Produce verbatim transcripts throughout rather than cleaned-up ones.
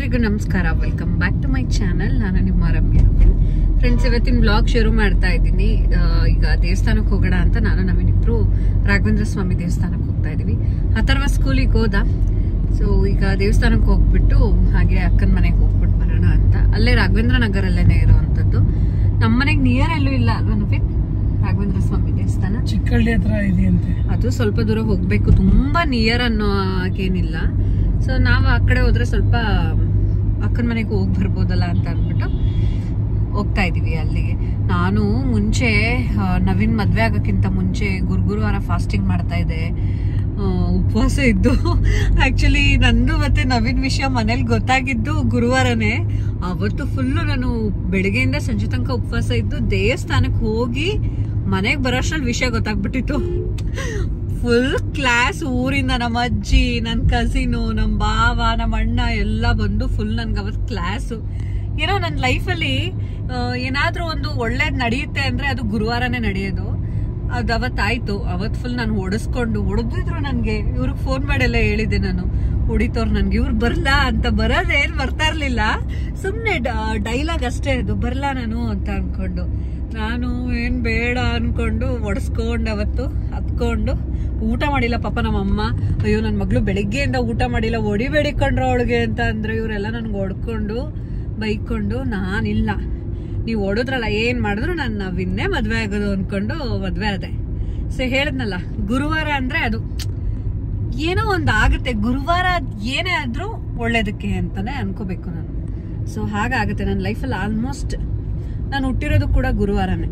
ಎಲ್ಲರಿಗೂ ನಮಸ್ಕಾರ. Welcome back to my channel. ನಾನು ನಿಮ್ಮ ರಮ್ಯ. ಫ್ರೆಂಡ್ಸ್, ಇವತ್ತಿನ ಬ್ಲಾಗ್ ಶುರು ಮಾಡ್ತಾ ಇದ್ದೀನಿ. ಈಗ ದೇವಸ್ಥಾನಕ್ಕೆ ಹೋಗೋಣ ಅಂತ ನಾನು ನವೀನಿಬ್ರು ರಾಘವೇಂದ್ರ ಸ್ವಾಮಿ ದೇವಸ್ಥಾನಕ್ಕೆ ಹೋಗ್ತಾ ಇದೀವಿ. ಅಥರ್ವ ಸ್ಕೂಲಿಗೆ ಹೋದ. ಸೊ ಈಗ ದೇವಸ್ಥಾನಕ್ಕೆ ಹೋಗ್ಬಿಟ್ಟು ಹಾಗೆ ಅಕ್ಕನ ಮನೆಗೆ ಹೋಗ್ಬಿಟ್ಟು ಬರೋಣ ಅಂತ. ಅಲ್ಲೇ ರಾಘವೇಂದ್ರ ನಗರಲ್ಲೇನೆ ಇರುವಂತದ್ದು. ನಮ್ಮ ಮನೆಗೆ ನಿಯರ್ ಎಲ್ಲೂ ಇಲ್ಲ ಅಲ್ವಾ ನವೀನ್? ರಾಘವೇಂದ್ರ ಸ್ವಾಮಿ ದೇವಸ್ಥಾನ ಚಿಕ್ಕಳ್ಳಿ ಹತ್ರ ಇದೆಯಂತೆ. ಅದು ಸ್ವಲ್ಪ ದೂರ ಹೋಗ್ಬೇಕು, ತುಂಬಾ ನಿಯರ್ ಅನ್ನೋ ಹಾಗೇನಿಲ್ಲ. ಸೊ ನಾವು ಆ ಕಡೆ ಹೋದ್ರೆ ಸ್ವಲ್ಪ ಅಕ್ಕನ ಮನೆಗೆ ಹೋಗಿ ಬರ್ಬೋದಲ್ಲ ಅಂತ ಅಂದ್ಬಿಟ್ಟು ಹೋಗ್ತಾ ಇದೀವಿ ಅಲ್ಲಿಗೆ. ನಾನು ಮುಂಚೆ ನವೀನ್ ಮದ್ವೆ ಆಗೋಕ್ಕಿಂತ ಮುಂಚೆ ಗುರು ಗುರುವಾರ ಫಾಸ್ಟಿಂಗ್ ಮಾಡ್ತಾ ಇದ್ದೆ, ಉಪವಾಸ ಇದ್ದು. ಆಕ್ಚುಲಿ ನಂದು ಮತ್ತೆ ನವೀನ್ ವಿಷಯ ಮನೇಲಿ ಗೊತ್ತಾಗಿದ್ದು ಗುರುವಾರನೇ. ಅವತ್ತು ಫುಲ್ಲು ನಾನು ಬೆಳಿಗ್ಗೆಯಿಂದ ಸಂಜೆ ತನಕ ಉಪವಾಸ ಇದ್ದು ದೇವಸ್ಥಾನಕ್ಕೆ ಹೋಗಿ ಮನೆಗೆ ಬರೋಷ್ಟ್ರಲ್ಲಿ ವಿಷಯ ಗೊತ್ತಾಗ್ಬಿಟ್ಟಿತ್ತು. ಫುಲ್ ಕ್ಲಾಸ್ ಊರಿಂದ ನಮ್ಮ ಅಜ್ಜಿ, ನನ್ನ ಕಸಿನು, ನಮ್ಮ ಬಾವ, ನಮ್ಮ ಅಣ್ಣ ಎಲ್ಲ ಬಂದು ಫುಲ್ ನನ್ಗೆ ಅವತ್ತು ಕ್ಲಾಸು. ಏನೋ ನನ್ನ ಲೈಫಲ್ಲಿ ಏನಾದ್ರೂ ಒಂದು ಒಳ್ಳೇದು ನಡೆಯುತ್ತೆ ಅಂದ್ರೆ ಅದು ಗುರುವಾರನೇ ನಡೆಯೋದು. ಅದು ಅವತ್ತಾಯ್ತು. ಅವತ್ತು ಫುಲ್ ನಾನು ಹೊಡೆಸ್ಕೊಂಡು ಹೊಡೆದಿದ್ರು. ನನಗೆ ಇವ್ರಿಗೆ ಫೋನ್ ಮಾಡೆಲ್ಲ ಹೇಳಿದ್ದೆ ನಾನು, ಹೊಡಿತವ್ರು ನನ್ಗೆ, ಇವ್ರು ಬರ್ಲಾ ಅಂತ. ಬರೋದೇನ್ ಬರ್ತಾ ಇರ್ಲಿಲ್ಲ, ಸುಮ್ನೆ ಡೈಲಾಗ್ ಅಷ್ಟೇ ಅದು. ಬರ್ಲಾ ನಾನು ಅಂತ ಅನ್ಕೊಂಡು ನಾನು ಏನ್ ಬೇಡ ಅನ್ಕೊಂಡು ಹೊಡೆಸ್ಕೊಂಡು ಅವತ್ತು ಹತ್ಕೊಂಡು ಊಟ ಮಾಡಿಲ್ಲ ಪಾಪ ನಮ್ಮಮ್ಮ. ಅಯ್ಯೋ ನನ್ನ ಮಗಳು ಬೆಳಿಗ್ಗೆಯಿಂದ ಊಟ ಮಾಡಿಲ್ಲ, ಹೊಡಿಬೇಡಿಕೊಂಡ್ರು ಅವಳಿಗೆ ಅಂತ ಅಂದ್ರೆ ಇವರೆಲ್ಲ ನನ್ಗೆ ಹೊಡ್ಕೊಂಡು ಬೈಕೊಂಡು, ನಾನಿಲ್ಲ ನೀವು ಹೊಡೋದ್ರಲ್ಲ ಏನ್ ಮಾಡಿದ್ರು ನಾನು ನಾವಿನ್ನೇ ಮದ್ವೆ ಆಗೋದು ಅನ್ಕೊಂಡು ಮದ್ವೆ ಆದೆ. ಸೊ ಹೇಳಿದ್ನಲ್ಲ, ಗುರುವಾರ ಅಂದ್ರೆ ಅದು ಏನೋ ಒಂದು ಆಗುತ್ತೆ. ಗುರುವಾರ ಏನೇ ಆದ್ರೂ ಒಳ್ಳೇದಕ್ಕೆ ಅಂತಾನೆ ಅನ್ಕೋಬೇಕು ನಾನು. ಸೊ ಹಾಗಾಗುತ್ತೆ ನನ್ನ ಲೈಫಲ್ಲಿ. ಆಲ್ಮೋಸ್ಟ್ ನಾನು ಹುಟ್ಟಿರೋದು ಕೂಡ ಗುರುವಾರನೇ.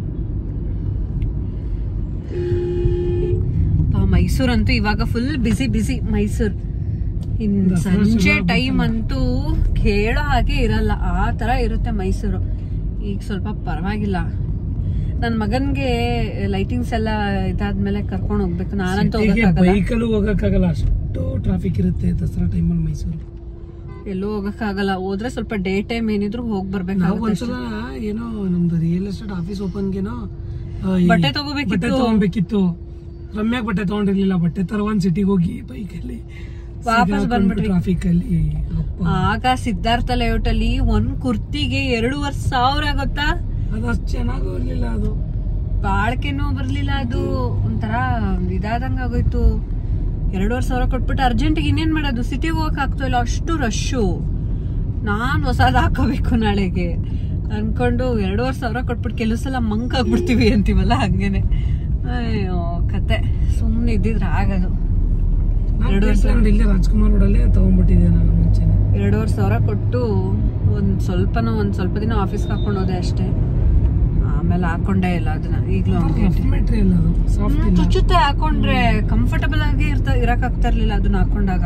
ಮೈಸೂರಂತೂ ಇವಾಗ ಫುಲ್ ಬಿಸಿ ಬಿಸಿ ಮೈಸೂರು. ಇನ್ ಸಂಜೆ ಟೈಮ್ ಅಂತೂ ಕೇಳೋ ಹಾಗೆ ಇರಲ್ಲ, ಆ ತರ ಇರುತ್ತೆ ಮೈಸೂರು. ಈಗ ಸ್ವಲ್ಪ ಪರವಾಗಿಲ್ಲ. ನನ್ ಮಗನ್ಗೆ ಲೈಟಿಂಗ್ಸ್ ಎಲ್ಲ ಇದಾದ್ಮೇಲೆ ಕರ್ಕೊಂಡು ಹೋಗ್ಬೇಕು. ನಾನಂತೂ ಹೋಗಕ್ಕಾಗಲ್ಲ, ಅಷ್ಟು ಟ್ರಾಫಿಕ್ ಇರುತ್ತೆ ದಸರಾ ಟೈಮಲ್ಲಿ ಮೈಸೂರು. ಎಲ್ಲೂ ಹೋಗಕ್ಕಾಗಲ್ಲ. ಹೋದ್ರೆ ಸ್ವಲ್ಪ ಡೇ ಟೈಮ್ ಏನಿದ್ರು ಹೋಗಿ ಬರ್ಬೇಕು. ಒಂದ್ಸಲ ಏನೋ ನಮ್ದು ರಿಯಲ್ ಎಸ್ಟೇಟ್ ಆಫೀಸ್ ಓಪನ್ಗೆನೋ ಬಟ್ಟೆ ತಗೋಬೇಕಿತ್ತು ತಗೋಬೇಕಿತ್ತು ರಮ್ಯಾಗ ಬಟ್ಟೆ ತಗೊಂಡಿರ್ಲಿಲ್ಲ. ಬಟ್ಟೆ ತರವನ್ ಸಿಟಿಗೆ ಹೋಗಿ ಬೈಕಲ್ಲಿ ವಾಪಸ್ ಬಂದ್ಬಿಟ್ರಿ ಟ್ರಾಫಿಕ್ ಅಲ್ಲಿ. ಆಗ ಸಿದ್ಧಾರ್ಥ ಲೇಔಟ್ ಅಲ್ಲಿ ಒಂದ್ ಕುರ್ತಿಗೆ ಎರಡೂವರೆ ಸಾವಿರ ಗೊತ್ತಾ? ಅದಷ್ಟು ಚೆನ್ನಾಗೂ ಇರ್ಲಿಲ್ಲ, ಅದು ಬಾಳ್ಕೆನೂ ಬರ್ಲಿಲ್ಲ. ಅದು ಒಂಥರ ಇದಾದಂಗ ಆಗೋಯ್ತು. ಎರಡೂವರೆ ಸಾವಿರ ಕೊಟ್ಬಿಟ್ಟು ಅರ್ಜೆಂಟಿಗೆ ಇನ್ನೇನ್ ಮಾಡೋದು, ಸಿಟಿಗೆ ಹೋಗಕ್ ಆಗ್ತಾ ಇಲ್ಲ, ಅಷ್ಟು ರಶ್ಶು. ನಾನ್ ಹೊಸದ್ ಹಾಕೋಬೇಕು ನಾಳೆಗೆ ಅನ್ಕೊಂಡು ಎರಡೂವರೆ ಸಾವಿರ ಕೊಟ್ಬಿಟ್ಟು ಕೆಲವು ಸಲ ಮಂಕ್ ಆಗ್ಬಿಡ್ತೀವಿ ಅಂತೀವಲ್ಲ, ಹಂಗೇನೆ. ಅಯ್ಯೋ ಕತೆ. ಸುಮ್ನೆ ಇದ್ದಿದ್ರೆ ಆಗದು. ಎರಡೂವರೆ ಸಾವಿರ ಇಲ್ಲಿ ರಾಜ್ಕುಮಾರ್ ರೋಡಲ್ಲೇ ತಗೊಂಡ್ಬಿಟ್ಟಿದ್ದೆ ನಾನು ಮುಂಚೆ. ಎರಡೂವರೆ ಸಾವಿರ ಕೊಟ್ಟು ಒಂದ್ ಸ್ವಲ್ಪನೋ ಒಂದ್ ಸ್ವಲ್ಪ ದಿನ ಆಫೀಸ್ಗೆ ಹಾಕೊಂಡು ಹೋದೆ ಅಷ್ಟೇ. ಆಮೇಲೆ ಹಾಕೊಂಡೇ ಇಲ್ಲ ಅದನ್ನ. ಈಗ್ಲೂ ಚುಚ್ಚುತ್ತೆ ಹಾಕೊಂಡ್ರೆ, ಕಂಫರ್ಟಬಲ್ ಆಗಿ ಇರ್ತಾ ಇರಕ್ ಆಗ್ತಾ ಇರ್ಲಿಲ್ಲ ಅದನ್ನ ಹಾಕೊಂಡಾಗ.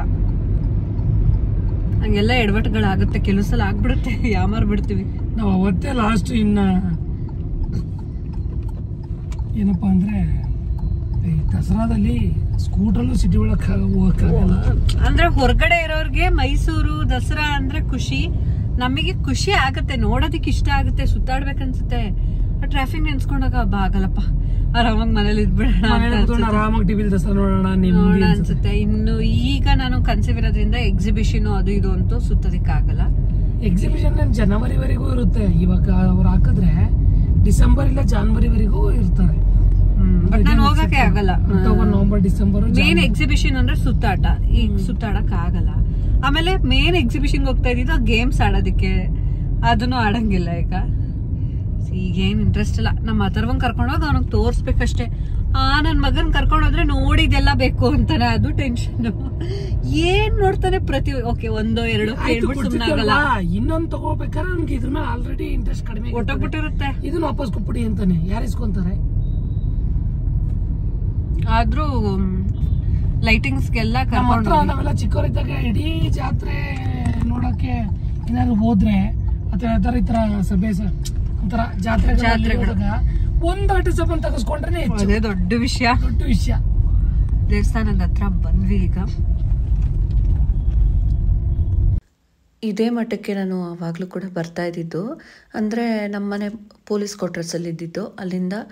ಹಂಗೆಲ್ಲ ಎಡವಟ್ಟುಗಳಾಗುತ್ತೆ, ಕೆಲವು ಸಲ ಆಗ್ಬಿಡುತ್ತೆ, ಯಾಮಾರ್ ಬಿಡ್ತೀವಿ ನಾವು. ಅವತ್ತೇ ಲಾಸ್ಟ್ ಇನ್ನ ಏನಪ್ಪಾ ಅಂದ್ರೆ ಈ ದಸರಾದಲ್ಲಿ ಸ್ಕೂಟ್ರಲ್ಲೂ ಸಿಟಿ ಒಳಗ್ ಹೋಗಕ್ಕಾಗಲ್ಲ. ಅಂದ್ರೆ ಹೊರಗಡೆ ಇರೋರ್ಗೆ ಮೈಸೂರು ದಸರಾ ಅಂದ್ರೆ ಖುಷಿ. ನಮಗೆ ಖುಷಿ ಆಗತ್ತೆ, ನೋಡೋದಿಕ್ ಇಷ್ಟ ಆಗುತ್ತೆ, ಸುತ್ತಾಡ್ಬೇಕನ್ಸುತ್ತೆ. ಟ್ರಾಫಿಕ್ ನೆನ್ಸ್ಕೊಂಡಾಗ ಹಬ್ಬ ಆಗಲ್ಲಪ್ಪ, ಆರಾಮಾಗಿ ಮನೇಲಿ ಇದ್ಬಿಡೋಣ, ಆರಾಮಾಗಿ ಟಿವಿ ದಸರಾ ನೋಡೋಣ ಅನ್ಸುತ್ತೆ. ಇನ್ನು ಈಗ ನಾನು ಕನ್ಸೀವ್ ಇರೋದ್ರಿಂದ ಎಕ್ಸಿಬಿಷನ್ ಅದು ಇದು ಅಂತೂ ಸುತ್ತೋದಿಕ್ ಆಗಲ್ಲ. ಎಕ್ಸಿಬಿಷನ್ ಜನವರಿವರೆಗೂ ಇರುತ್ತೆ. ಇವಾಗ ಅವ್ರು ಹಾಕಿದ್ರೆ ಡಿಸೆಂಬರ್ ಇಲ್ಲ ಜಾನ್ವರಿವರೆಗೂ ಇರ್ತಾರೆ. ಬಟ್ ನಾನು ಹೋಗಕ್ಕೆ ಆಗಲ್ಲ. ನವೆಂಬರ್ ಡಿಸೆಂಬರ್ ಮೇನ್ ಎಕ್ಸಿಬಿಷನ್ ಅಂದ್ರೆ ಸುತ್ತಾಟ. ಈಗ ಸುತ್ತಾಡಕ್ ಆಗಲ್ಲ. ಆಮೇಲೆ ಮೇನ್ ಎಕ್ಸಿಬಿಷನ್ ಹೋಗ್ತಾ ಇದ್ದಿದ್ದು ಗೇಮ್ಸ್ ಆಡೋದಿಕ್ಕೆ, ಅದನ್ನು ಆಡಂಗಿಲ್ಲ ಈಗ. ಈಗೇನ್ ಇಂಟ್ರೆಸ್ಟ್ ಇಲ್ಲ. ನಮ್ಮ ಅಥರ್ವಂಗ್ ಕರ್ಕೊಂಡೋಗಿ ಅವನಿಗೆ ತೋರ್ಸ್ಬೇಕಷ್ಟೇ. ಆ ನನ್ ಮಗನ್ ಕರ್ಕೊಂಡೋದ್ರೆ ನೋಡಿದೆಲ್ಲ ಬೇಕು ಅಂತಾನೆ, ಅದು ಟೆನ್ಷನ್. ಏನ್ ನೋಡ್ತಾನೆ ಪ್ರತಿ ಓಕೆ ಒಂದೋ ಎರಡೋ ಕೇಳ್ಬಿಟ್ಟು ಸುಮ್ಮನೆ ಆಗಲ್ಲ. ಇನ್ನೊಂದ್ ತಗೋಬೇಕಾದ್ರೆ ಅವ್ನಿಗೆ ಇದ್ರ ಮೇಲೆ ಆಲ್ರೆಡಿ ಇಂಟ್ರೆಸ್ಟ್ ಕಡಿಮೆ ಹೊಟ್ಟೋಗ್ಬಿಟ್ಟಿರುತ್ತೆ. ಇದನ್ನ ವಾಪಸ್ ಕೊಟ್ಬಿಡಿ ಅಂತಾನೆ. ಯಾರು ಇಸ್ಕೊಂತಾರೆ? ಆದ್ರೂ ಲೈಟಿಂಗ್ಸ್ಗೆಲ್ಲ ನಾವೆಲ್ಲ ಚಿಕ್ಕವರಿದ್ದಾಗ ಇಡೀ ಜಾತ್ರೆ ನೋಡಕ್ಕೆ ಏನಾದ್ರು ಹೋದ್ರೆ ಅಥವಾ ಯಾವ್ದಾರ ಈ ತರ ಸಭೆ ಒಂಥರ ಜಾತ್ರೆ ಜಾತ್ರೆಗಳು ಒಂದ್ ಆಟೋ ಸಬನ್ ತಗಸ್ಕೊಂಡ್ರೆ ಅದೇ ದೊಡ್ಡ ವಿಷಯ ದೊಡ್ಡ ವಿಷಯ. ದೇವಸ್ಥಾನದ ಹತ್ರ ಬಂದ್ವಿ ಈಗ. ಇದೇ ಮಟ್ಟಕ್ಕೆ ನಾನು ಆವಾಗಲೂ ಕೂಡ ಬರ್ತಾ ಇದ್ದಿದ್ದು. ಅಂದರೆ ನಮ್ಮನೆ ಪೊಲೀಸ್ ಕ್ವಾರ್ಟರ್ಸಲ್ಲಿ ಇದ್ದಿದ್ದು. ಅಲ್ಲಿಂದ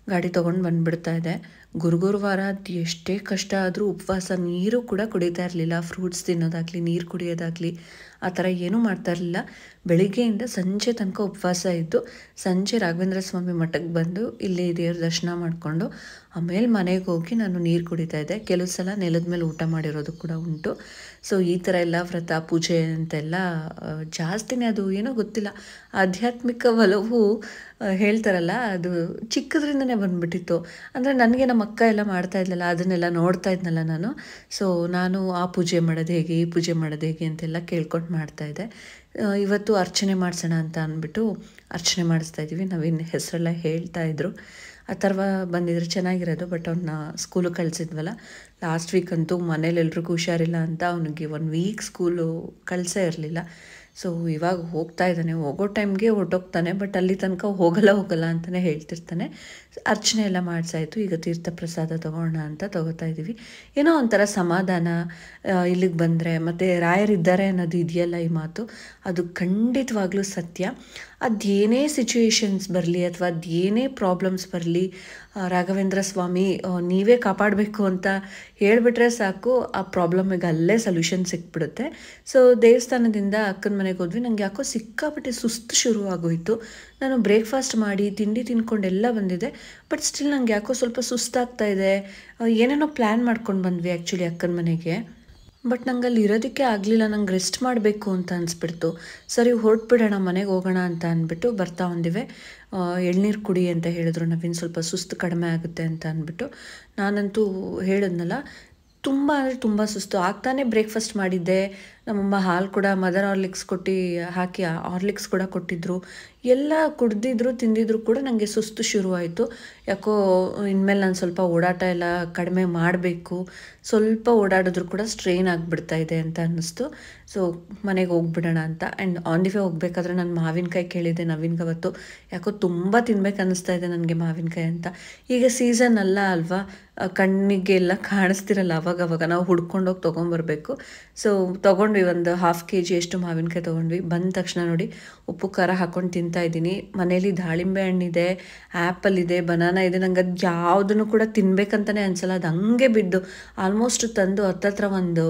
ಗಾಡಿ ತೊಗೊಂಡು ಬಂದುಬಿಡ್ತಾ ಇದೆ. ಗುರುಗುರುವಾರ ಎಷ್ಟೇ ಕಷ್ಟ ಆದರೂ ಉಪವಾಸ, ನೀರು ಕೂಡ ಕುಡಿತಾ ಇರಲಿಲ್ಲ. ಫ್ರೂಟ್ಸ್ ತಿನ್ನೋದಾಗಲಿ, ನೀರು ಕುಡಿಯೋದಾಗಲಿ ಆ ಥರ ಏನೂ ಮಾಡ್ತಾ ಇರಲಿಲ್ಲ. ಬೆಳಿಗ್ಗೆಯಿಂದ ಸಂಜೆ ತನಕ ಉಪವಾಸ ಇದ್ದು ಸಂಜೆ ರಾಘವೇಂದ್ರ ಸ್ವಾಮಿ ಮಠಕ್ಕೆ ಬಂದು ಇಲ್ಲಿ ದೇವ್ರ ದರ್ಶನ ಮಾಡಿಕೊಂಡು ಆಮೇಲೆ ಮನೆಗೆ ಹೋಗಿ ನಾನು ನೀರು ಕುಡಿತಾ ಇದ್ದೆ. ಕೆಲವು ಸಲ ನೆಲದ ಮೇಲೆ ಊಟ ಮಾಡಿರೋದು ಕೂಡ ಉಂಟು. ಸೊ ಈ ಥರ ಎಲ್ಲ ವ್ರತ ಪೂಜೆ ಅಂತೆಲ್ಲ ಜಾಸ್ತಿನೇ ಅದು ಏನೋ ಗೊತ್ತಿಲ್ಲ, ಆಧ್ಯಾತ್ಮಿಕ ಒಲವು ಹೇಳ್ತಾರಲ್ಲ, ಅದು ಚಿಕ್ಕದ್ರಿಂದನೇ ಬಂದುಬಿಟ್ಟಿತ್ತು. ಅಂದರೆ ನನಗೆ ನಮ್ಮ ಅಕ್ಕ ಎಲ್ಲ ಮಾಡ್ತಾ ಇದ್ಲಲ್ಲ, ಅದನ್ನೆಲ್ಲ ನೋಡ್ತಾ ಇದ್ನಲ್ಲ ನಾನು. ಸೊ ನಾನು ಆ ಪೂಜೆ ಮಾಡೋದು ಹೇಗೆ, ಈ ಪೂಜೆ ಮಾಡೋದು ಹೇಗೆ ಅಂತೆಲ್ಲ ಕೇಳ್ಕೊಂಡು ಮಾಡ್ತಾಯಿದ್ದೆ. ಇವತ್ತು ಅರ್ಚನೆ ಮಾಡಿಸೋಣ ಅಂತ ಅಂದ್ಬಿಟ್ಟು ಅರ್ಚನೆ ಮಾಡಿಸ್ತಾ ಇದ್ದೀವಿ. ನಾವಿನ್ನು ಹೆಸರೆಲ್ಲ ಹೇಳ್ತಾ ಇದ್ರು. ಅಥರ್ವ ಬಂದಿದ್ರೆ ಚೆನ್ನಾಗಿರೋದು, ಬಟ್ ಅವನ್ನ ಸ್ಕೂಲಿಗೆ ಕಳಿಸಿದ್ವಲ್ಲ. ಲಾಸ್ಟ್ ವೀಕ್ ಅಂತೂ ಮನೇಲಿ ಎಲ್ರಿಗೂ ಹುಷಾರಿಲ್ಲ ಅಂತ ಅವನಿಗೆ ಒನ್ ವೀಕ್ ಸ್ಕೂಲು ಕಳಿಸೇ ಇರಲಿಲ್ಲ. ಸೊ ಇವಾಗ ಹೋಗ್ತಾ ಇದ್ದಾನೆ, ಹೋಗೋ ಟೈಮ್ಗೆ ಹೊರಟೋಗ್ತಾನೆ, ಬಟ್ ಅಲ್ಲಿ ತನಕ ಹೋಗಲ್ಲ ಹೋಗಲ್ಲ ಅಂತಲೇ ಹೇಳ್ತಿರ್ತಾನೆ. ಅರ್ಚನೆ ಎಲ್ಲ ಮಾಡಿಸಾಯಿತು. ಈಗ ತೀರ್ಥ ಪ್ರಸಾದ ತೊಗೋಣ ಅಂತ ತೊಗೋತಾ ಇದ್ದೀವಿ. ಏನೋ ಒಂಥರ ಸಮಾಧಾನ ಇಲ್ಲಿಗೆ ಬಂದರೆ. ಮತ್ತು ರಾಯರಿದ್ದಾರೆ ಅನ್ನೋದು ಇದೆಯಲ್ಲ, ಈ ಮಾತು ಅದು ಖಂಡಿತವಾಗ್ಲೂ ಸತ್ಯ. ಅದೇನೇ ಸಿಚುವೇಶನ್ಸ್ ಬರಲಿ ಅಥವಾ ಅದೇನೇ ಪ್ರಾಬ್ಲಮ್ಸ್ ಬರಲಿ, ರಾಘವೇಂದ್ರ ಸ್ವಾಮಿ ನೀವೇ ಕಾಪಾಡಬೇಕು ಅಂತ ಹೇಳಿಬಿಟ್ರೆ ಸಾಕು, ಆ ಪ್ರಾಬ್ಲಮಿಗೆ ಅಲ್ಲೇ ಸೊಲ್ಯೂಷನ್ ಸಿಕ್ಬಿಡುತ್ತೆ. ಸೊ ದೇವಸ್ಥಾನದಿಂದ ಅಕ್ಕನ ಮನೆಗೆ ಹೋದ್ವಿ. ನನಗೆ ಯಾಕೋ ಸಿಕ್ಕಾಪಟ್ಟೆ ಸುಸ್ತು ಶುರು ಆಗೋಯಿತು. ನಾನು ಬ್ರೇಕ್ಫಾಸ್ಟ್ ಮಾಡಿ ತಿಂಡಿ ತಿನ್ಕೊಂಡೆಲ್ಲ ಬಂದಿದ್ದೆ, ಬಟ್ ಸ್ಟಿಲ್ ನನಗೆ ಯಾಕೋ ಸ್ವಲ್ಪ ಸುಸ್ತಾಗ್ತಾ ಇದೆ. ಏನೇನೋ ಪ್ಲ್ಯಾನ್ ಮಾಡ್ಕೊಂಡು ಬಂದ್ವಿ ಆ್ಯಕ್ಚುಲಿ ಅಕ್ಕನ ಮನೆಗೆ, ಬಟ್ ನಂಗೆ ಅಲ್ಲಿ ಇರೋದಕ್ಕೆ ಆಗಲಿಲ್ಲ. ನಂಗೆ ರೆಸ್ಟ್ ಮಾಡಬೇಕು ಅಂತ ಅನಿಸ್ಬಿಡ್ತು. ಸರಿ ಹೊರಟ್ಬಿಡೋಣ, ಮನೆಗೆ ಹೋಗೋಣ ಅಂತ ಅಂದ್ಬಿಟ್ಟು ಬರ್ತಾ ಒಂದಿವೆ. ಎಳ್ನೀರು ಕುಡಿ ಅಂತ ಹೇಳಿದ್ರು. ನವೀನ್ ಸ್ವಲ್ಪ ಸುಸ್ತು ಕಡಿಮೆ ಆಗುತ್ತೆ ಅಂತ ಅಂದ್ಬಿಟ್ಟು. ನಾನಂತೂ ಹೇಳಿದ್ನಲ್ಲ, ತುಂಬ ಅಂದರೆ ತುಂಬ ಸುಸ್ತು ಆಗ್ತಾನೆ. ಬ್ರೇಕ್ಫಾಸ್ಟ್ ಮಾಡಿದ್ದೆ, ನಮ್ಮಮ್ಮ ಹಾಲು ಕೂಡ ಮದರ್ ಹಾರ್ಲಿಕ್ಸ್ ಕೊಟ್ಟು ಹಾಕಿ ಹಾರ್ಲಿಕ್ಸ್ ಕೂಡ ಕೊಟ್ಟಿದ್ದರು. ಎಲ್ಲ ಕುಡ್ದಿದ್ರು ತಿಂದಿದ್ರು ಕೂಡ ನನಗೆ ಸುಸ್ತು ಶುರುವಾಯಿತು. ಯಾಕೋ ಇನ್ಮೇಲೆ ನಾನು ಸ್ವಲ್ಪ ಓಡಾಟ ಎಲ್ಲ ಕಡಿಮೆ ಮಾಡಬೇಕು, ಸ್ವಲ್ಪ ಓಡಾಡಿದ್ರು ಕೂಡ ಸ್ಟ್ರೈನ್ ಆಗಿಬಿಡ್ತಾ ಇದೆ ಅಂತ ಅನ್ನಿಸ್ತು. ಸೊ ಮನೆಗೆ ಹೋಗ್ಬಿಡೋಣ ಅಂತ. ಆ್ಯಂಡ್ ಆನ್ ದಿ ವೇ ಹೋಗ್ಬೇಕಾದ್ರೆ ನಾನು ಮಾವಿನಕಾಯಿ ಕೇಳಿದ್ದೆ ನವೀನ್ಗೆ. ಅವತ್ತು ಯಾಕೋ ತುಂಬ ತಿನ್ಬೇಕು ಅನ್ನಿಸ್ತಾ ಇದೆ ನನಗೆ ಮಾವಿನಕಾಯಿ ಅಂತ. ಈಗ ಸೀಸನ್ ಅಲ್ಲ ಅಲ್ವಾ, ಕಣ್ಣಿಗೆ ಎಲ್ಲ ಕಾಣಿಸ್ತಿರಲ್ಲ, ಅವಾಗವಾಗ ನಾವು ಹುಡ್ಕೊಂಡೋಗಿ ತೊಗೊಂಬರ್ಬೇಕು. ಸೊ ತೊಗೊಂಡ್ವಿ, ಒಂದು ಹಾಫ್ ಕೆ ಜಿ ಅಷ್ಟು ಮಾವಿನಕಾಯಿ ತೊಗೊಂಡ್ವಿ. ಬಂದ ತಕ್ಷಣ ನೋಡಿ ಉಪ್ಪು ಖಾರ ಹಾಕ್ಕೊಂಡು ತಿಂತಾ ಇದ್ದೀನಿ. ಮನೇಲಿ ದಾಳಿಂಬೆ ಹಣ್ಣಿದೆ, ಆ್ಯಪಲ್ ಇದೆ, ಬನಾನಾ ಇದೆ. ನಂಗೆ ಅದು ಯಾವುದನ್ನು ಕೂಡ ತಿನ್ಬೇಕಂತಲೇ ಅನಿಸಲ್ಲ. ಅದು ಹಂಗೆ ಬಿದ್ದು ಆಲ್ಮೋಸ್ಟ್ ತಂದು ಹತ್ತತ್ರ ಒಂದು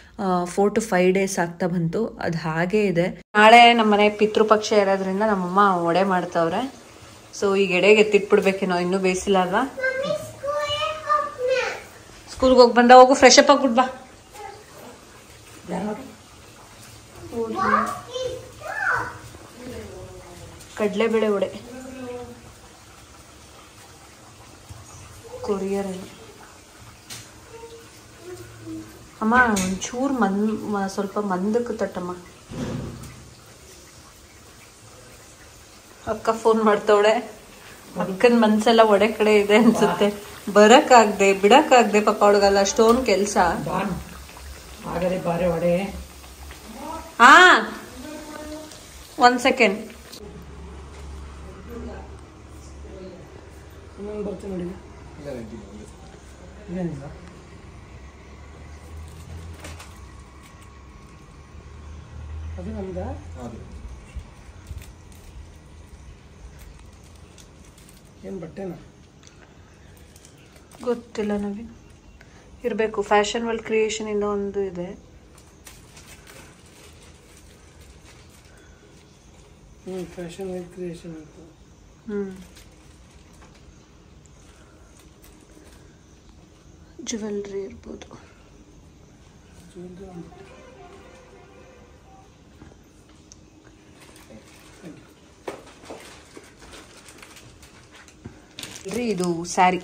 ಫೋರ್ ಟು ಫೈವ್ ಡೇಸ್ ಆಗ್ತಾ ಬಂತು. ಅದು ಹಾಗೇ ಇದೆ. ನಾಳೆ ನಮ್ಮ ಮನೆ ಪಿತೃಪಕ್ಷ ಇರೋದ್ರಿಂದ ನಮ್ಮಮ್ಮ ಒಡೆ ಮಾಡ್ತಾವ್ರೆ. ಸೊ ಈಗ ಎಡೆಗೆ ಎತ್ತಿಟ್ಬಿಡ್ಬೇಕೇನೋ, ಇನ್ನೂ ಬೇಯಿಸಿಲ್ಲ ಅಲ್ವಾ. ಸ್ಕೂಲ್ಗೆ ಹೋಗಿ ಬಂದ, ಹೋಗು ಫ್ರೆಶ್ ಅಪ್ ಆಗ್ಬಿಟ್ ಬಾ. ಕಡಲೆಬೇಳೆ ವಡೆ ಕೊರಿಯರ್. ಅಮ್ಮ ಒಂಚೂರು ಮಂದ್ ಸ್ವಲ್ಪ ಮಂದಕ್ಕೆ ತಟ್ಟಮ್ಮ. ಅಕ್ಕ ಫೋನ್ ಮಾಡ್ತವಳೆ. ಅಕ್ಕನ ಮನ್ಸೆಲ್ಲ ಒಡೆ ಕಡೆ ಇದೆ ಅನ್ಸುತ್ತೆ. ಬರಕ್ಕಾಗ್ದೆ ಬಿಡಕ್ಕಾಗ್ದೆ ಪಾಪ ಅವಳಿಗಲ್ಲ ಅಷ್ಟೊಂದು ಕೆಲಸ. ಹಾ ಒಂದ್ ಸೆಕೆಂಡ್. ಅದು ನಮ್ದ ಏನ್ ಬಟ್ಟೆನಾ ಗೊತ್ತಿಲ್ಲ ನವೀನ್, ಇರಬೇಕು. ಫ್ಯಾಷನ್ ವರ್ಲ್ಡ್ ಕ್ರಿಯೇಷನ್ ಇಂದ ಒಂದು ಇದೆ. ಹ್ಮ್ ಫ್ಯಾಷನ್ ವರ್ಲ್ಡ್ ಕ್ರಿಯೇಷನ್ ಅಂತ. ಹ್ಮ್ ಜ್ಯುವೆಲ್ರಿ ಇರ್ಬೋದು. ಇದು ಸ್ಯಾರಿ.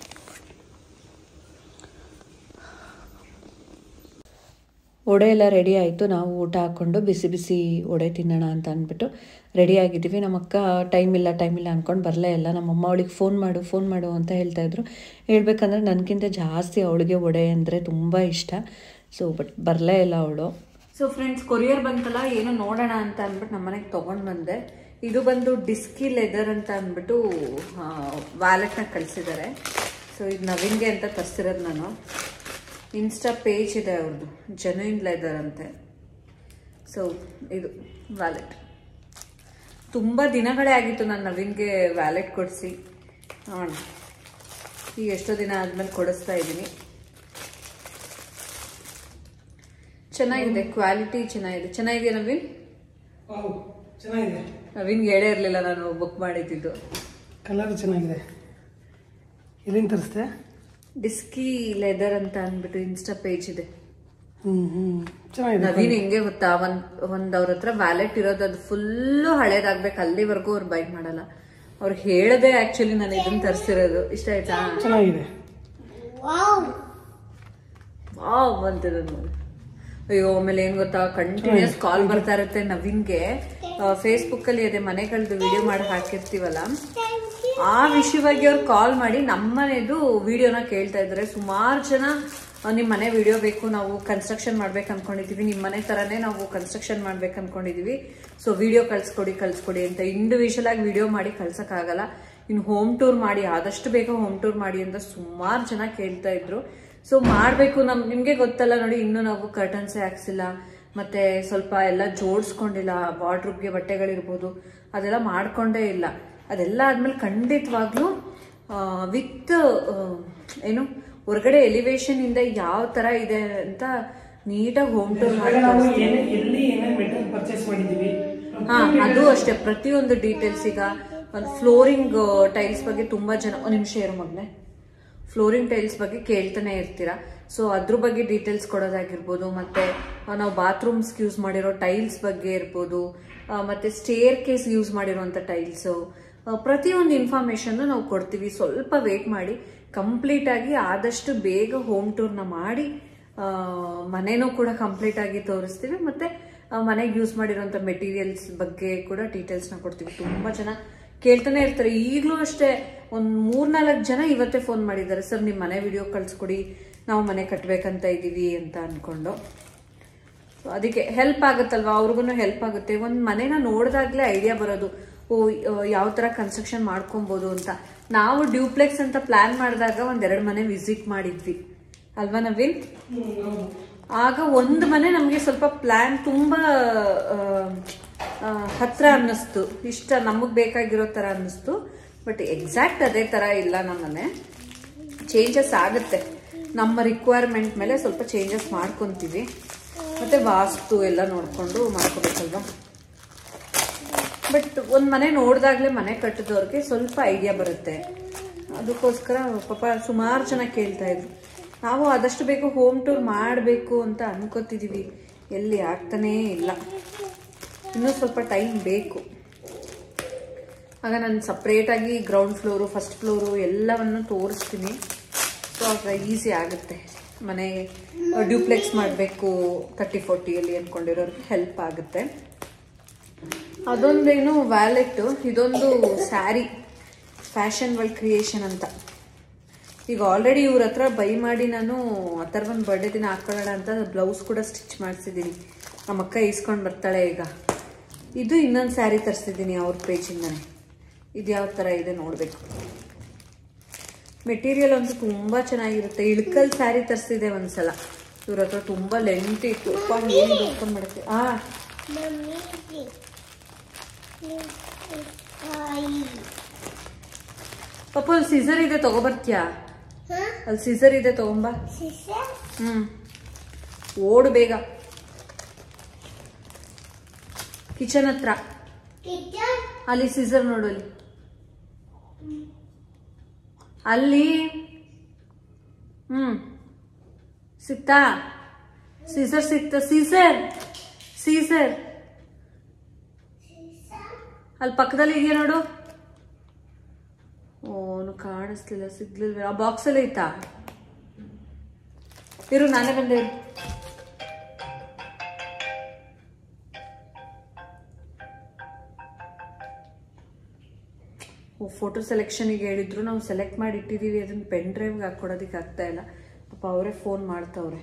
ವಡೆ ಎಲ್ಲ ರೆಡಿ ಆಯಿತು. ನಾವು ಊಟ ಹಾಕ್ಕೊಂಡು ಬಿಸಿ ಬಿಸಿ ವಡೆ ತಿನ್ನೋಣ ಅಂತ ಅಂದ್ಬಿಟ್ಟು ರೆಡಿ ಆಗಿದ್ದೀವಿ. ನಮ್ಮ ಅಕ್ಕ ಟೈಮ್ ಇಲ್ಲ ಟೈಮ್ ಇಲ್ಲ ಅಂದ್ಕೊಂಡು ಬರಲೇ ಇಲ್ಲ. ನಮ್ಮಮ್ಮ ಅವಳಿಗೆ ಫೋನ್ ಮಾಡು ಫೋನ್ ಮಾಡು ಅಂತ ಹೇಳ್ತಾಯಿದ್ರು. ಹೇಳ್ಬೇಕಂದ್ರೆ ನನಗಿಂತ ಜಾಸ್ತಿ ಅವಳಿಗೆ ವಡೆ ಅಂದರೆ ತುಂಬ ಇಷ್ಟ. ಸೊ ಬಟ್ ಬರಲೇ ಇಲ್ಲ ಅವಳು. ಸೊ ಫ್ರೆಂಡ್ಸ್, ಕೊರಿಯರ್ ಬಂತಲ್ಲ, ಏನೋ ನೋಡೋಣ ಅಂತ ಅಂದ್ಬಿಟ್ಟು ನಮ್ಮ ಮನೆಗೆ ತೊಗೊಂಡು ಬಂದೆ. ಇದು ಬಂದು ಡಿಸ್ಕಿ ಲೆದರ್ ಅಂತ ಅಂದ್ಬಿಟ್ಟು ವ್ಯಾಲೆಟ್ನ ಕಳಿಸಿದ್ದಾರೆ. ಸೊ ಇದು ನವೀನ್ಗೆ ಅಂತ ತರಿಸಿರೋದು ನಾನು. ಇನ್ಸ್ಟಾ ಪೇಜ್ ಇದೆ ಅವ್ರದ್ದು, ಜೆನ್ಯೂನ್ ಲೆದರ್ ಅಂತೆ. ಸೊ ಇದು ವ್ಯಾಲೆಟ್. ತುಂಬ ದಿನಗಳೇ ಆಗಿತ್ತು ನಾನು ನವೀನ್ಗೆ ವ್ಯಾಲೆಟ್ ಕೊಡಿಸಿ. ನೋಡೋಣ. ಈಗ ಎಷ್ಟೋ ದಿನ ಆದ್ಮೇಲೆ ಕೊಡಿಸ್ತಾ ಇದ್ದೀನಿ. ಚೆನ್ನಾಗಿದೆ, ಕ್ವಾಲಿಟಿ ಚೆನ್ನಾಗಿದೆ. ಚೆನ್ನಾಗಿದೆ ನವೀನ್? ಚೆನ್ನಾಗಿದೆ. ನವೀನ್ಗೆ ಹೇಳೇ ಇರಲಿಲ್ಲ ನಾನು ಬುಕ್ ಮಾಡಿದ್ದು. ಕಲರ್ ಚೆನ್ನಾಗಿದೆ. ಎಲ್ಲಿಂದ ತರಿಸ್ದೆ? ಡಿಸ್ಕಿ ಲೆದರ್ ಅಂತ ಅಂದ್ಬಿಟ್ಟು ಇನ್ಸ್ಟಾ ಪೇಜ್ ಇದೆ. ಹ್ಮ್ ಹ್ಮ್ ಚೆನ್ನಾಗಿದೆ. ನವೀನ್ ಹೆಂಗೆ ಗೊತ್ತಾ, ಒಂದ್ ಒಂದ್ ಅವ್ರ ಹತ್ರ ವ್ಯಾಲೆಟ್ ಇರೋದು ಅದು ಫುಲ್ಲು ಹಳೇದಾಗ್ಬೇಕು, ಅಲ್ಲಿವರೆಗೂ ಅವ್ರು ಬೈ ಮಾಡಲ್ಲ. ಅವ್ರು ಹೇಳದೆ ಆಕ್ಚುಲಿ ನಾನು ಇದನ್ನ ತರಿಸಿರೋದು. ಇಷ್ಟ ಆಯ್ತಾ? ಚೆನ್ನಾಗಿದೆ. ವಾವ್ ಅಂತಿರೋದು ನೋಡಿ. ಅಯ್ಯೋ, ಆಮೇಲೆ ಏನ್ ಗೊತ್ತಾ, ಕಂಟಿನ್ಯೂಸ್ ಕಾಲ್ ಬರ್ತಾ ಇರುತ್ತೆ ನವೀನ್ಗೆ. ಫೇಸ್ಬುಕ್ ಅಲ್ಲಿ ಅದೇ ಮನೆಗಳದ್ದು ವಿಡಿಯೋ ಮಾಡಿ ಹಾಕಿರ್ತೀವಲ್ಲ, ಆ ವಿಷಯವಾಗಿ ಅವ್ರು ಕಾಲ್ ಮಾಡಿ ನಮ್ಮನೆದು ವಿಡಿಯೋನ ಕೇಳ್ತಾ ಇದ್ದಾರೆ. ಸುಮಾರು ಜನ ನಿಮ್ ಮನೆ ವಿಡಿಯೋ ಬೇಕು, ನಾವು ಕನ್ಸ್ಟ್ರಕ್ಷನ್ ಮಾಡ್ಬೇಕು ಅನ್ಕೊಂಡಿದೀವಿ, ನಿಮ್ ಮನೆ ತರಾನೇ ನಾವು ಕನ್ಸ್ಟ್ರಕ್ಷನ್ ಮಾಡ್ಬೇಕು ಅನ್ಕೊಂಡಿದೀವಿ, ಸೊ ವಿಡಿಯೋ ಕಳ್ಸ್ಕೊಡಿ ಕಳ್ಸ್ಕೊಡಿ ಅಂತ. ಇಂಡಿವಿಜುವಲ್ ಆಗಿ ವಿಡಿಯೋ ಮಾಡಿ ಕಳ್ಸಕ್ ಆಗಲ್ಲ, ಇನ್ನು ಹೋಮ್ ಟೂರ್ ಮಾಡಿ, ಆದಷ್ಟು ಬೇಗ ಹೋಮ್ ಟೂರ್ ಮಾಡಿ ಅಂತ ಸುಮಾರು ಜನ ಕೇಳ್ತಾ ಇದ್ರು. ಸೊ ಮಾಡ್ಬೇಕು. ನಮ್ ನಿಮ್ಗೆ ಗೊತ್ತಲ್ಲ ನೋಡಿ, ಇನ್ನು ನಾವು ಕರ್ಟನ್ಸೇ ಹಾಕ್ಸಿಲ್ಲ, ಮತ್ತೆ ಸ್ವಲ್ಪ ಎಲ್ಲ ಜೋಡಿಸ್ಕೊಂಡಿಲ್ಲ, ವಾರ್ಡ್ರೂಬ್ಗೆ ಬಟ್ಟೆಗಳಿರ್ಬೋದು ಅದೆಲ್ಲ ಮಾಡ್ಕೊಂಡೇ ಇಲ್ಲ. ಅದೆಲ್ಲ ಆದ್ಮೇಲೆ ಖಂಡಿತವಾಗ್ಲೂ ವಿತ್ ಏನು ಹೊರಗಡೆ ಎಲಿವೇಶನ್ ಇಂದ ಯಾವ ತರ ಇದೆ ಅಂತ ನೀಟಾಗಿ ಹೋಮ್ ಟೂರ್ ಮಾಡಿ. ಹಾ, ಅದು ಅಷ್ಟೇ, ಪ್ರತಿಯೊಂದು ಡೀಟೇಲ್ಸ್. ಈಗ ಒಂದು ಫ್ಲೋರಿಂಗ್ ಟೈಲ್ಸ್ ಬಗ್ಗೆ ತುಂಬಾ ಜನ, ಒಂದ್ ನಿಮಿಷ ಇರೋ ಮಗ್ನೆ, ಫ್ಲೋರಿಂಗ್ ಟೈಲ್ಸ್ ಬಗ್ಗೆ ಕೇಳ್ತಾನೆ ಇರ್ತೀರಾ. ಸೊ ಅದ್ರ ಬಗ್ಗೆ ಡೀಟೇಲ್ಸ್ ಕೊಡೋದಾಗಿರ್ಬೋದು, ಮತ್ತೆ ನಾವು ಬಾತ್ರೂಮ್ಸ್ ಯೂಸ್ ಮಾಡಿರೋ ಟೈಲ್ಸ್ ಬಗ್ಗೆ ಇರ್ಬೋದು, ಮತ್ತೆ ಸ್ಟೇರ್ ಕೇಸ್ ಯೂಸ್ ಮಾಡಿರೋಂಥ ಟೈಲ್ಸ್, ಪ್ರತಿಯೊಂದು ಇನ್ಫಾರ್ಮೇಶನ್ ನಾವು ಕೊಡ್ತೀವಿ. ಸ್ವಲ್ಪ ವೇಟ್ ಮಾಡಿ, ಕಂಪ್ಲೀಟ್ ಆಗಿ ಆದಷ್ಟು ಬೇಗ ಹೋಮ್ ಟೂರ್ನ ಮಾಡಿ ಮನೆನೂ ಕೂಡ ಕಂಪ್ಲೀಟ್ ಆಗಿ ತೋರಿಸ್ತೀವಿ. ಮತ್ತೆ ಮನೆಗೆ ಯೂಸ್ ಮಾಡಿರೋಂಥ ಮೆಟೀರಿಯಲ್ಸ್ ಬಗ್ಗೆ ಕೂಡ ಡೀಟೇಲ್ಸ್ನ ಕೊಡ್ತೀವಿ. ತುಂಬಾ ಜನ ಕೇಳ್ತಾನೆ ಇರ್ತಾರೆ. ಈಗಲೂ ಅಷ್ಟೇ ಒಂದ್ ಮೂರ್ನಾಲ್ಕು ಜನ ಇವತ್ತೇ ಫೋನ್ ಮಾಡಿದ್ದಾರೆ, ಸರ್ ನಿಮ್ಮ ಮನೆ ವಿಡಿಯೋ ಕಳ್ಸ್ಕೊಡಿ, ನಾವು ಮನೆ ಕಟ್ಬೇಕಂತ ಇದೀವಿ ಅಂತ ಅನ್ಕೊಂಡು. ಅದಕ್ಕೆ ಹೆಲ್ಪ್ ಆಗುತ್ತಲ್ವಾ, ಅವ್ರಿಗೂ ಹೆಲ್ಪ್ ಆಗುತ್ತೆ. ಒಂದ್ ಮನೆನ ನೋಡಿದಾಗ್ಲೇ ಐಡಿಯಾ ಬರೋದು, ಓ ಯಾವ ತರ ಕನ್ಸ್ಟ್ರಕ್ಷನ್ ಮಾಡ್ಕೊಬಹುದು ಅಂತ. ನಾವು ಡ್ಯೂಪ್ಲೆಕ್ಸ್ ಅಂತ ಪ್ಲಾನ್ ಮಾಡಿದಾಗ ಒಂದೆರಡು ಮನೆ ವಿಸಿಟ್ ಮಾಡಿದ್ವಿ ಅಲ್ವಾ ನವೀನ್? ಆಗ ಒಂದು ಮನೆ ನಮ್ಗೆ ಸ್ವಲ್ಪ ಪ್ಲಾನ್ ತುಂಬಾ ಹತ್ರ ಅನ್ನಿಸ್ತು, ಇಷ್ಟ ನಮಗ್ ಬೇಕಾಗಿರೋ ತರ ಅನ್ನಿಸ್ತು. ಬಟ್ ಎಕ್ಸಾಕ್ಟ್ ಅದೇ ತರ ಇಲ್ಲ ನಮ್ಮ ಮನೆ. ಚೇಂಜಸ್ ಆಗುತ್ತೆ, ನಮ್ಮ ರಿಕ್ವೈರ್ಮೆಂಟ್ ಮೇಲೆ ಸ್ವಲ್ಪ ಚೇಂಜಸ್ ಮಾಡ್ಕೊಂತೀವಿ. ಮತ್ತೆ ವಾಸ್ತು ಎಲ್ಲ ನೋಡ್ಕೊಂಡು ಮಾಡ್ಕೋಬೇಕಲ್ವಾ. ಬಟ್ ಒಂದ್ ಮನೆ ನೋಡ್ದಾಗ್ಲೇ ಮನೆ ಕಟ್ಟಿದವ್ರಿಗೆ ಸ್ವಲ್ಪ ಐಡಿಯಾ ಬರುತ್ತೆ. ಅದಕ್ಕೋಸ್ಕರ ಪಾಪ ಸುಮಾರು ಜನ ಕೇಳ್ತಾ ಇದ್ರು. ನಾವು ಆದಷ್ಟು ಬೇಗ ಹೋಮ್ ಟೂರ್ ಮಾಡಬೇಕು ಅಂತ ಅನ್ಕೋತಿದೀವಿ, ಎಲ್ಲಿ ಆಗ್ತಾನೇ ಇಲ್ಲ, ಇನ್ನೂ ಸ್ವಲ್ಪ ಟೈಮ್ ಬೇಕು. ಆಗ ನಾನು ಸಪ್ರೇಟಾಗಿ ಗ್ರೌಂಡ್ ಫ್ಲೋರು ಫಸ್ಟ್ ಫ್ಲೋರು ಎಲ್ಲವನ್ನು ತೋರಿಸ್ತೀನಿ. ಸೊ ಆಗ ಈಸಿ ಆಗುತ್ತೆ. ಮನೆ ಡ್ಯೂಪ್ಲೆಕ್ಸ್ ಮಾಡಬೇಕು ತರ್ಟಿ ಫೋರ್ಟಿಯಲ್ಲಿ ಅಂದ್ಕೊಂಡಿರೋರಿಗೆ ಹೆಲ್ಪ್ ಆಗುತ್ತೆ. ಅದೊಂದೇನು ವ್ಯಾಲೆಟ್, ಇದೊಂದು ಸ್ಯಾರಿ ಫ್ಯಾಷನ್ ವರ್ಲ್ಡ್ ಕ್ರಿಯೇಷನ್ ಅಂತ. ಈಗ ಆಲ್ರೆಡಿ ಇವ್ರ ಹತ್ರ ಬೈ ಮಾಡಿ ನಾನು ಅಥರ್ವನ್ ಬರ್ಡೇ ದಿನ ಹಾಕೊಳ್ಳೋಣ ಅಂತ ಬ್ಲೌಸ್ ಕೂಡ ಸ್ಟಿಚ್ ಮಾಡಿಸಿದ್ದೀನಿ. ನಮ್ಮ ಅಕ್ಕ ಇಸ್ಕೊಂಡು ಬರ್ತಾಳೆ ಈಗ. ಇದು ಇನ್ನೊಂದು ಸ್ಯಾರಿ ತರಿಸಿದ್ದೀನಿ ಅವ್ರ ಪೇಜಿಂದಾನೆ. ಇದು ಯಾವ ಥರ ಇದೆ ನೋಡಬೇಕು. ಮೆಟೀರಿಯಲ್ ಅಂತೂ ತುಂಬ ಚೆನ್ನಾಗಿರುತ್ತೆ. ಇಳ್ಕಲ್ ಸ್ಯಾರಿ ತರಿಸಿದೆ ಒಂದ್ಸಲ ಇವ್ರ ಹತ್ರ, ತುಂಬ ಲೆಂತ್ ಇತ್ತು. ಏನು ಓಪನ್ ಮಾಡುತ್ತೆ. ಆ ಪಾಪ ಅಲ್ಲಿ ಸೀಸರ್ ಇದೆ, ತಗೋಬರ್ತೀಯಾ? ಅಲ್ಲಿ ಸೀಸರ್ ಇದೆ, ತಗೊಂಬ. ಹ್ಮ್, ಓಡು ಬೇಗ. ಕಿಚನ್ ಹತ್ರ ಅಲ್ಲಿ ಸೀಸರ್ ನೋಡು, ಅಲ್ಲಿ ಅಲ್ಲಿ ಹ್ಮ್ ಸಿಕ್ತಾ? ಸೀಸರ್ ಸಿಕ್ತಾ? ಸೀಸರ್ ಸೀಸರ್ ಅಲ್ಲಿ ಪಕ್ಕದಲ್ಲಿ ಇದೆಯಾ ನೋಡು. ಓನು ಕಾಣಿಸ್ಲಿಲ್ಲ, ಸಿಗ್ಲಿಲ್ವ? ಆ ಬಾಕ್ಸ್ ಅಲ್ಲಿ ಐತಾ? ಇರು, ನಾನೇ ಬಂದೆ. ಓ, ಫೋಟೋ ಸೆಲೆಕ್ಷನ್ಗೆ ಹೇಳಿದ್ರು, ನಾವು ಸೆಲೆಕ್ಟ್ ಮಾಡಿ ಇಟ್ಟಿದ್ದೀವಿ. ಅದನ್ನ ಪೆನ್ ಡ್ರೈವ್ಗೆ ಹಾಕೊಡೋದಕ್ಕೆ ಆಗ್ತಾ ಇಲ್ಲ. ಪಾಪ ಅವರೇ ಫೋನ್ ಮಾಡ್ತಾವ್ರೆ.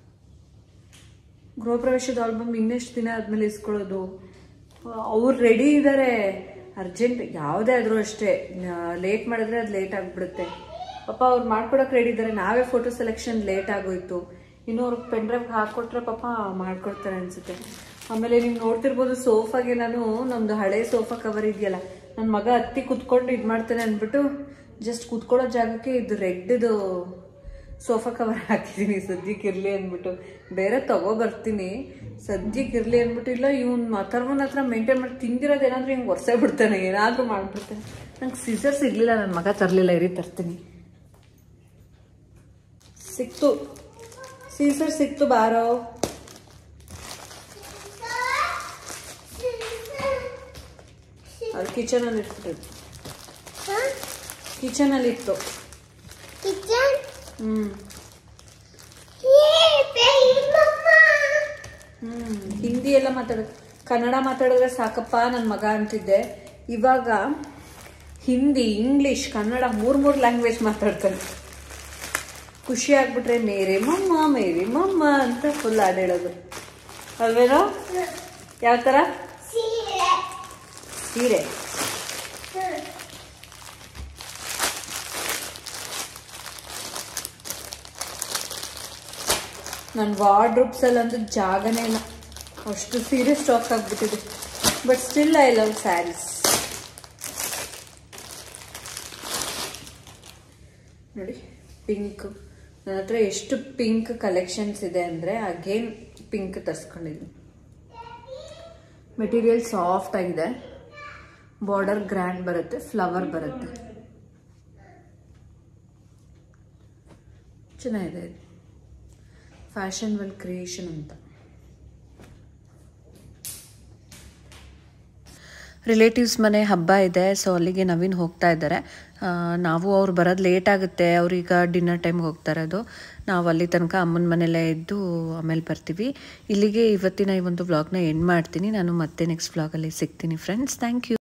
ಗೃಹ ಪ್ರವೇಶದ ಆಲ್ಬಮ್ ಇನ್ನೆಷ್ಟು ದಿನ ಆದ್ಮೇಲೆ ಇಸ್ಕೊಳ್ಳೋದು? ಅವ್ರು ರೆಡಿ ಇದ್ದಾರೆ, ಅರ್ಜೆಂಟ್ ಯಾವುದೇ ಆದರೂ ಅಷ್ಟೇ. ಲೇಟ್ ಮಾಡಿದ್ರೆ ಅದು ಲೇಟ್ ಆಗಿಬಿಡುತ್ತೆ. ಪಾಪ ಅವ್ರು ಮಾಡ್ಕೊಡಕ್ಕೆ ರೆಡಿ ಇದ್ದಾರೆ. ನಾವೇ ಫೋಟೋ ಸೆಲೆಕ್ಷನ್ ಲೇಟ್ ಆಗೋಯ್ತು. ಇನ್ನು ಅವ್ರಿಗೆ ಪೆನ್ ಡ್ರೈವ್ಗೆ ಹಾಕ್ಕೊಟ್ರೆ ಪಾಪ ಮಾಡ್ಕೊಡ್ತಾರೆ ಅನ್ಸುತ್ತೆ. ಆಮೇಲೆ ನೀವು ನೋಡ್ತಿರ್ಬೋದು, ಸೋಫಾಗೆ ನಾನು ನಮ್ದು ಹಳೆ ಸೋಫಾ ಕವರ್ ಇದೆಯಲ್ಲ, ನನ್ನ ಮಗ ಹತ್ತಿ ಕುತ್ಕೊಂಡು ಇದು ಮಾಡ್ತಾನೆ ಅಂದ್ಬಿಟ್ಟು ಜಸ್ಟ್ ಕೂತ್ಕೊಳ್ಳೋ ಜಾಗಕ್ಕೆ ಇದು ರೆಡ್ದು ಸೋಫಾ ಕವರ್ ಹಾಕಿದ್ದೀನಿ ಸದ್ಯಕ್ಕೆ ಇರಲಿ ಅಂದ್ಬಿಟ್ಟು. ಬೇರೆ ತಗೋ ಬರ್ತೀನಿ ಸದ್ಯಕ್ಕೆ ಇರಲಿ ಅಂದ್ಬಿಟ್ಟು. ಇಲ್ಲ ಇವ್ನು ಅಥರ್ವನ ಹತ್ರ ಮೇಂಟೈನ್ ಮಾಡಿ ತಿಂದಿರೋದು ಏನಾದರೂ ಹಿಂಗೆ ಒರೆಸೇ ಬಿಡ್ತಾನೆ, ಏನಾದರೂ ಮಾಡಿಬಿಡ್ತಾನೆ. ನಂಗೆ ಸೀಸರ್ ಸಿಗಲಿಲ್ಲ, ನನ್ನ ಮಗ ತರಲಿಲ್ಲ, ಇರಿ ತರ್ತೀನಿ. ಸಿಕ್ತು ಸೀಸರ್ ಸಿಕ್ತು, ಬಾರೋ. ಅದು ಕಿಚನಲ್ಲಿ ಇಟ್ಬಿಟ್ಟಿದ್ದು, ಕಿಚನಲ್ಲಿ ಇತ್ತು. ಹ್ಮ್ ಹ್ಮ್ ಹಿಂದಿ ಎಲ್ಲ ಮಾತಾಡೋದು, ಕನ್ನಡ ಮಾತಾಡಿದ್ರೆ ಸಾಕಪ್ಪ ನನ್ನ ಮಗ ಅಂತಿದ್ದೆ. ಇವಾಗ ಹಿಂದಿ, ಇಂಗ್ಲಿಷ್, ಕನ್ನಡ ಮೂರ್ ಮೂರು ಲ್ಯಾಂಗ್ವೇಜ್ ಮಾತಾಡ್ತಾನೆ. ಖುಷಿ ಆಗ್ಬಿಟ್ರೆ ಮೇರೆ ಮಮ್ಮ ಮೇರೆ ಮಮ್ಮ ಅಂತ ಫುಲ್ ಹಾಡು ಹೇಳೋದು ಅಲ್ವೇನೋ. ಯಾವ ಥರ ಸೀರೆ? ನನ್ನ ವಾರ್ಡ್ರೂಬ್ಸಲ್ಲಂತೂ ಜಾಗನೇ ಇಲ್ಲ, ಅಷ್ಟು ಸೀರೆ ಸ್ಟಾಕ್ ಆಗಿಬಿಟ್ಟಿದೆ. But still I love saris. ನೋಡಿ ಪಿಂಕ್, ನನ್ನ ಹತ್ರ ಎಷ್ಟು ಪಿಂಕ್ ಕಲೆಕ್ಷನ್ಸ್ ಇದೆ ಅಂದರೆ ಅಗೇನ್ ಪಿಂಕ್ ತರಿಸ್ಕೊಂಡಿದ್ದೀನಿ. ಮೆಟೀರಿಯಲ್ ಸಾಫ್ಟ್ ಆಗಿದೆ, ಬಾರ್ಡರ್ ಗ್ರ್ಯಾಂಡ್ ಬರುತ್ತೆ, ಫ್ಲವರ್ ಬರುತ್ತೆ, ಚೆನ್ನಾಗಿದೆ. ಫ್ಯಾಷನ್ ವೆಲ್ ಕ್ರಿಯೇಷನ್ ಅಂತ. ರಿಲೇಟಿವ್ಸ್ ಮನೆ ಹಬ್ಬ ಇದೆ, ಸೊ ಅಲ್ಲಿಗೆ ನವೀನ್ ಹೋಗ್ತಾ ಇದ್ದಾರೆ. ನಾವು ಅವ್ರು ಬರೋದು ಲೇಟ್ ಆಗುತ್ತೆ, ಅವ್ರೀಗ ಡಿನ್ನರ್ ಟೈಮ್ಗೆ ಹೋಗ್ತಾ ಇರೋದು. ನಾವು ಅಲ್ಲಿ ತನಕ ಅಮ್ಮನ ಮನೆಯಲ್ಲೇ ಇದ್ದು ಆಮೇಲೆ ಬರ್ತೀವಿ. ಇಲ್ಲಿಗೆ ಇವತ್ತಿನ ಈ ಒಂದು ವ್ಲಾಗ್ನ ಎಂಡ್ ಮಾಡ್ತೀನಿ. ನಾನು ಮತ್ತೆ ನೆಕ್ಸ್ಟ್ ವ್ಲಾಗಲ್ಲಿ ಸಿಗ್ತೀನಿ ಫ್ರೆಂಡ್ಸ್. Thank you.